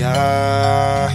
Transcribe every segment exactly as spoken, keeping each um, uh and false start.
Yeah.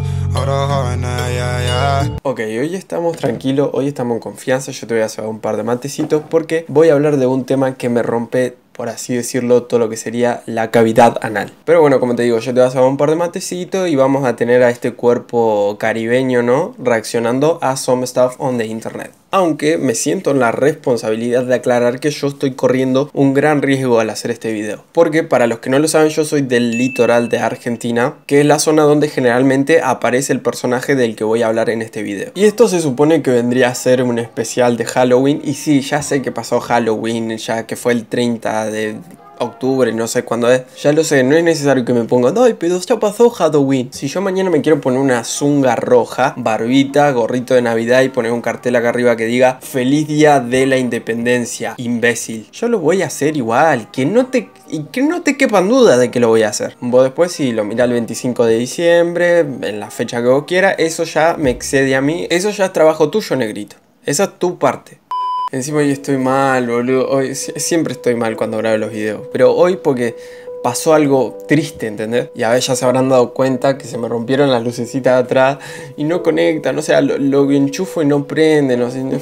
Ok, hoy estamos tranquilos, hoy estamos en confianza. Yo te voy a hacer un par de matecitos porque voy a hablar de un tema que me rompe, por así decirlo, todo lo que sería la cavidad anal. Pero bueno, como te digo, yo te voy a hacer un par de matecitos y vamos a tener a este cuerpo caribeño, ¿no? Reaccionando a some stuff on the internet. Aunque me siento en la responsabilidad de aclarar que yo estoy corriendo un gran riesgo al hacer este video. Porque para los que no lo saben, yo soy del litoral de Argentina, que es la zona donde generalmente aparece el personaje del que voy a hablar en este video. Y esto se supone que vendría a ser un especial de Halloween. Y sí, ya sé que pasó Halloween, ya que fue el treinta de octubre, no sé cuándo es. Ya lo sé, no es necesario que me pongan, ay, pero ya pasó Halloween. Si yo mañana me quiero poner una zunga roja, barbita, gorrito de Navidad y poner un cartel acá arriba que diga Feliz Día de la Independencia, imbécil, yo lo voy a hacer igual. Que no te... Y que no te quepan duda de que lo voy a hacer. Vos después si lo mirás el veinticinco de diciembre, en la fecha que vos quieras, eso ya me excede a mí. Eso ya es trabajo tuyo, negrito. Esa es tu parte. Encima hoy estoy mal, boludo. Hoy, siempre estoy mal cuando grabo los videos. Pero hoy porque pasó algo triste, ¿entendés? Y a ver, ya se habrán dado cuenta que se me rompieron las lucecitas de atrás y no conectan. O sea, lo, lo enchufo y no prende, no sé. No.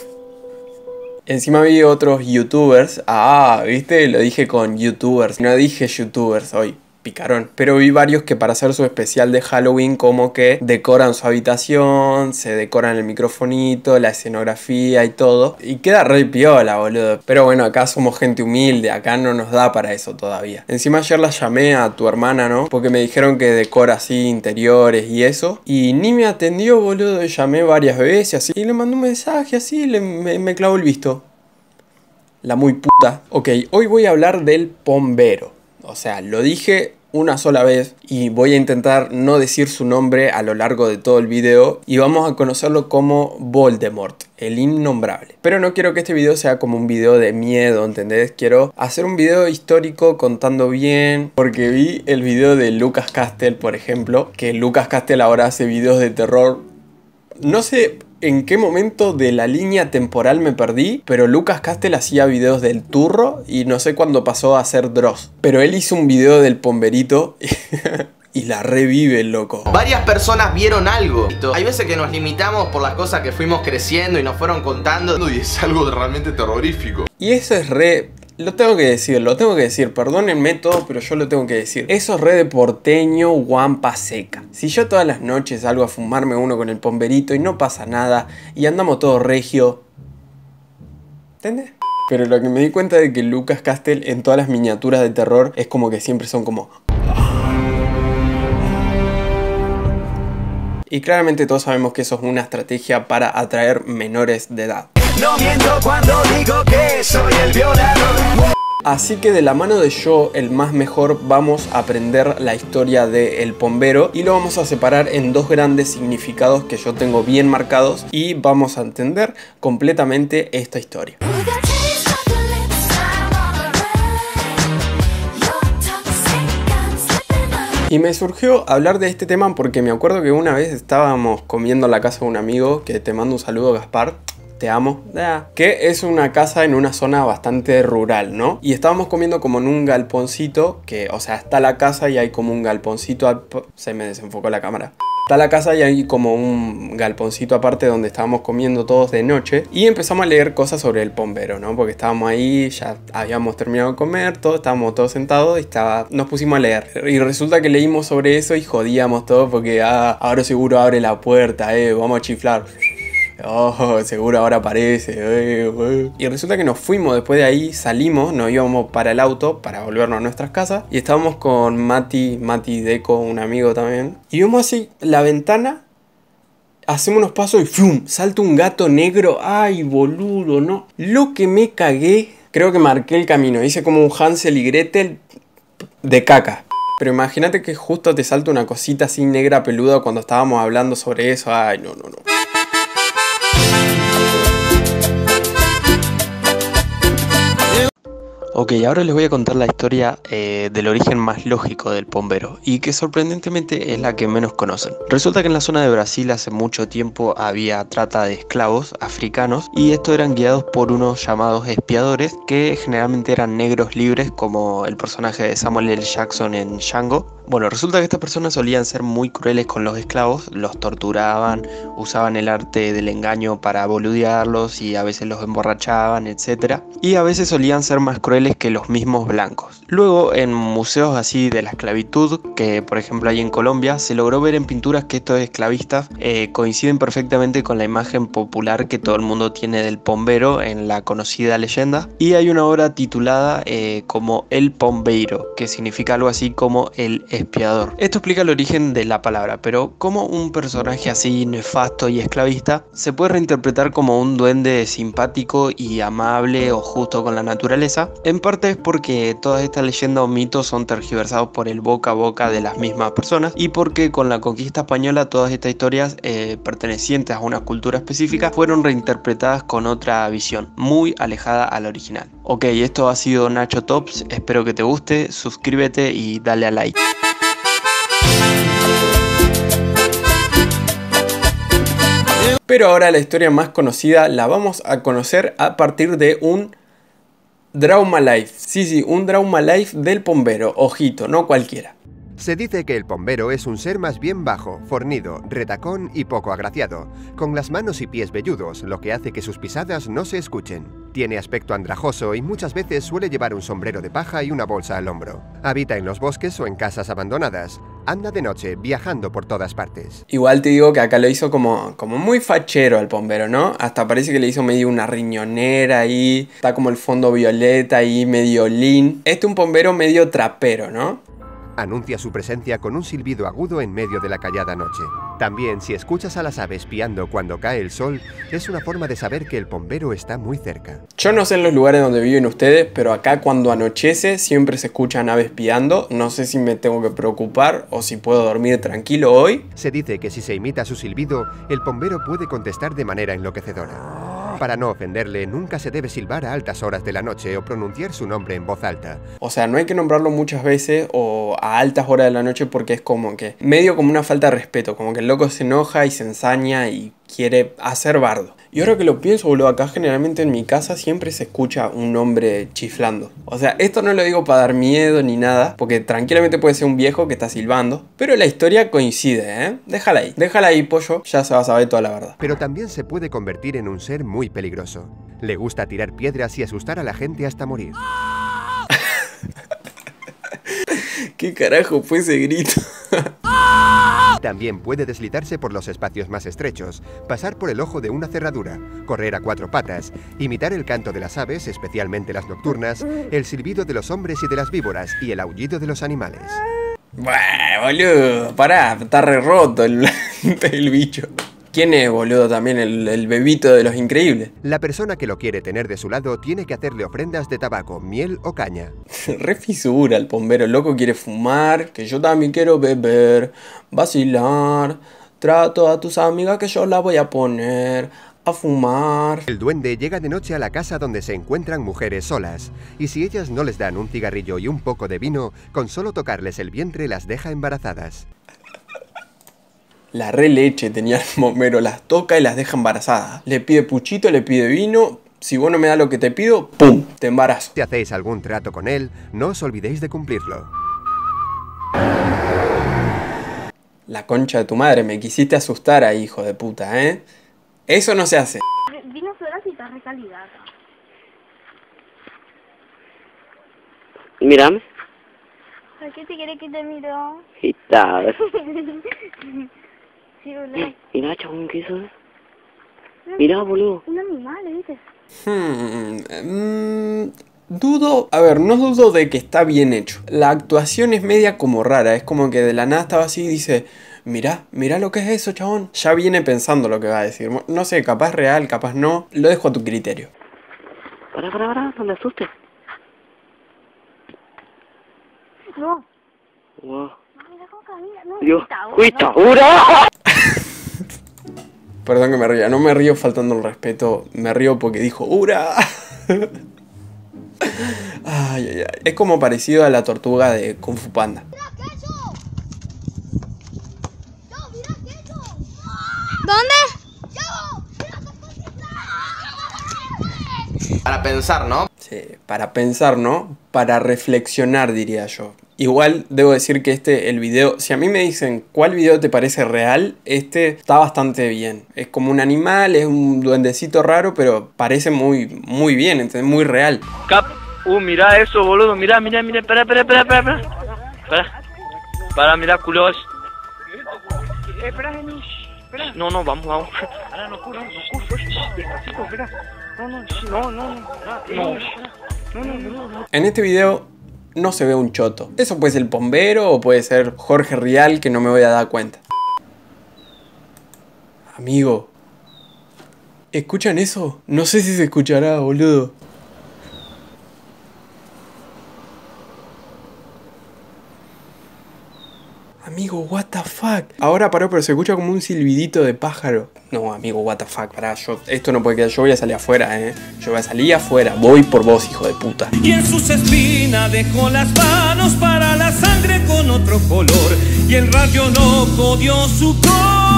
Encima vi otros youtubers. Ah, ¿viste? Lo dije con youtubers. No dije youtubers hoy. Picarón. Pero vi varios que para hacer su especial de Halloween como que decoran su habitación, se decoran el microfonito, la escenografía y todo. Y queda re piola, boludo. Pero bueno, acá somos gente humilde, acá no nos da para eso todavía. Encima ayer la llamé a tu hermana, ¿no? Porque me dijeron que decora así interiores y eso. Y ni me atendió, boludo. Llamé varias veces así. Y le mandé un mensaje así, le, me, me clavó el visto. La muy puta. Ok, hoy voy a hablar del pombero. O sea, lo dije una sola vez y voy a intentar no decir su nombre a lo largo de todo el video y vamos a conocerlo como Voldemort, el innombrable. Pero no quiero que este video sea como un video de miedo, ¿entendés? Quiero hacer un video histórico contando bien, porque vi el video de Lucas Castel, por ejemplo, que Lucas Castel ahora hace videos de terror. No sé en qué momento de la línea temporal me perdí, pero Lucas Castel hacía videos del turro y no sé cuándo pasó a hacer Dross. Pero él hizo un video del pomberito y la revive el loco. Varias personas vieron algo. Hay veces que nos limitamos por las cosas que fuimos creciendo y nos fueron contando. Y es algo realmente terrorífico. Y eso es re... Lo tengo que decir, lo tengo que decir, perdónenme todo, pero yo lo tengo que decir. Eso es re de porteño, guampa seca. Si yo todas las noches salgo a fumarme uno con el pomberito y no pasa nada, y andamos todos regio... ¿Entendés? Pero lo que me di cuenta de que Lucas Castel en todas las miniaturas de terror es como que siempre son como... Y claramente todos sabemos que eso es una estrategia para atraer menores de edad. No miento cuando digo que soy el violador. Así que de la mano de Yo, el más mejor, vamos a aprender la historia del pombero y lo vamos a separar en dos grandes significados que yo tengo bien marcados y vamos a entender completamente esta historia. Y me surgió hablar de este tema porque me acuerdo que una vez estábamos comiendo en la casa de un amigo, que te mando un saludo, Gaspar, te amo, que es una casa en una zona bastante rural, ¿no? Y estábamos comiendo como en un galponcito, que, o sea, está la casa y hay como un galponcito, se me desenfocó la cámara. Está la casa y hay como un galponcito aparte donde estábamos comiendo todos de noche. Y empezamos a leer cosas sobre el pombero, ¿no? Porque estábamos ahí, ya habíamos terminado de comer, todos, estábamos todos sentados y estaba, nos pusimos a leer. Y resulta que leímos sobre eso y jodíamos todo porque ah, ahora seguro abre la puerta, eh, vamos a chiflar. Oh, seguro ahora aparece. Eh, eh. Y resulta que nos fuimos después de ahí, salimos, nos íbamos para el auto para volvernos a nuestras casas. Y estábamos con Mati, Mati Deco, un amigo también. Y vemos así la ventana, hacemos unos pasos y ¡fum! Salta un gato negro. Ay, boludo, no. Lo que me cagué, creo que marqué el camino. Hice como un Hansel y Gretel de caca. Pero imagínate que justo te salta una cosita así negra peluda cuando estábamos hablando sobre eso. Ay, no, no, no. Ok, ahora les voy a contar la historia eh, del origen más lógico del pombero y que sorprendentemente es la que menos conocen. Resulta que en la zona de Brasil hace mucho tiempo había trata de esclavos africanos y estos eran guiados por unos llamados espiadores que generalmente eran negros libres, como el personaje de Samuel L. Jackson en Django. Bueno, resulta que estas personas solían ser muy crueles con los esclavos, los torturaban, usaban el arte del engaño para boludearlos y a veces los emborrachaban, etcétera. Y a veces solían ser más crueles que los mismos blancos. Luego, en museos así de la esclavitud, que por ejemplo hay en Colombia, se logró ver en pinturas que estos esclavistas eh, coinciden perfectamente con la imagen popular que todo el mundo tiene del pombero en la conocida leyenda. Y hay una obra titulada eh, como El Pombeiro, que significa algo así como el espiador. Esto explica el origen de la palabra, pero cómo un personaje así nefasto y esclavista se puede reinterpretar como un duende simpático y amable o justo con la naturaleza. En parte es porque todas estas leyendas o mitos son tergiversados por el boca a boca de las mismas personas y porque con la conquista española todas estas historias eh, pertenecientes a una cultura específica fueron reinterpretadas con otra visión muy alejada a la original. Ok, esto ha sido Nacho Tops, espero que te guste, suscríbete y dale a like. Pero ahora la historia más conocida la vamos a conocer a partir de un Drauma Life. Sí, sí, un Drauma Life del pombero. Ojito, no cualquiera. Se dice que el pombero es un ser más bien bajo, fornido, retacón y poco agraciado, con las manos y pies velludos, lo que hace que sus pisadas no se escuchen. Tiene aspecto andrajoso y muchas veces suele llevar un sombrero de paja y una bolsa al hombro. Habita en los bosques o en casas abandonadas. Anda de noche, viajando por todas partes. Igual te digo que acá lo hizo como, como muy fachero al pombero, ¿no? Hasta parece que le hizo medio una riñonera ahí. Está como el fondo violeta ahí, medio lean. Este es un pombero medio trapero, ¿no? Anuncia su presencia con un silbido agudo en medio de la callada noche. También, si escuchas a las aves piando cuando cae el sol, es una forma de saber que el pombero está muy cerca. Yo no sé en los lugares donde viven ustedes, pero acá cuando anochece siempre se escuchan aves piando. No sé si me tengo que preocupar o si puedo dormir tranquilo hoy. Se dice que si se imita su silbido, el pombero puede contestar de manera enloquecedora. Para no ofenderle, nunca se debe silbar a altas horas de la noche o pronunciar su nombre en voz alta. O sea, no hay que nombrarlo muchas veces o a altas horas de la noche porque es como que medio como una falta de respeto, como que el loco se enoja y se ensaña y quiere hacer bardo. Y ahora que lo pienso, boludo, acá generalmente en mi casa siempre se escucha un hombre chiflando. O sea, esto no lo digo para dar miedo ni nada, porque tranquilamente puede ser un viejo que está silbando. Pero la historia coincide, ¿eh? Déjala ahí, déjala ahí, pollo, ya se va a saber toda la verdad. Pero también se puede convertir en un ser muy peligroso. Le gusta tirar piedras y asustar a la gente hasta morir. ¿Qué carajo fue ese grito? También puede deslizarse por los espacios más estrechos, pasar por el ojo de una cerradura, correr a cuatro patas, imitar el canto de las aves, especialmente las nocturnas, el silbido de los hombres y de las víboras y el aullido de los animales. Buah, boludo, pará, está re roto el, el bicho. ¿Quién es, boludo, también el, el bebito de Los Increíbles? La persona que lo quiere tener de su lado tiene que hacerle ofrendas de tabaco, miel o caña. Re fisura el pombero, el loco quiere fumar, que yo también quiero beber, vacilar, trato a tus amigas que yo la voy a poner a fumar. El duende llega de noche a la casa donde se encuentran mujeres solas, y si ellas no les dan un cigarrillo y un poco de vino, con solo tocarles el vientre las deja embarazadas. La re leche tenía el pombero, las toca y las deja embarazadas. Le pide puchito, le pide vino. Si vos no me das lo que te pido, ¡pum!, te embarazo. Si hacéis algún trato con él, no os olvidéis de cumplirlo. La concha de tu madre, me quisiste asustar ahí, hijo de puta, ¿eh? Eso no se hace. Vino sola y está recalidad. Mírame. ¿Por qué te quiere que te miro? Y tal. Sí, boludo. Mira, chabón, ¿qué es eso? Mira, boludo. Un animal, ¿viste? Hmm, mm, dudo, a ver, no dudo de que está bien hecho. La actuación es media como rara, es como que de la nada estaba así y dice, mirá, mirá lo que es eso, chabón. Ya viene pensando lo que va a decir. No sé, capaz real, capaz no. Lo dejo a tu criterio. Pará, pará, pará, no me asustes. No. Wow. Mira cómo camina. No, Dios, está, ¡cuita, no. ura! Perdón que me ría, no me río faltando el respeto, me río porque dijo ¡Ura! Ay, ay, ay. Es como parecido a la tortuga de Kung Fu Panda. ¿Dónde? Para pensar, ¿no? Sí, para pensar, ¿no? Para reflexionar, diría yo. Igual debo decir que este, el video, si a mí me dicen cuál video te parece real, este está bastante bien. Es como un animal, es un duendecito raro, pero parece muy, muy bien, ¿entendés? Muy real. Cap, uh, mirá eso, boludo, mirá, mirá, mirá, espera, espera, espera, espera, espera. Para, para, mirá, culos. Espera, espera. No, no, vamos, vamos. Ahora no curso, no curso, despacito, espera. No, no, no, no, no, no, no, no. En este video no se ve un choto. Eso puede ser el bombero o puede ser Jorge Rial, que no me voy a dar cuenta. Amigo, ¿escuchan eso? No sé si se escuchará, boludo. Amigo, what the fuck. Ahora paró, pero se escucha como un silbidito de pájaro. No, amigo, what the fuck, pará, yo, esto no puede quedar, yo voy a salir afuera, eh. Yo voy a salir afuera, voy por vos, hijo de puta. Y en sus espinas dejó las manos para la sangre con otro color. Y el rayo loco dio su color.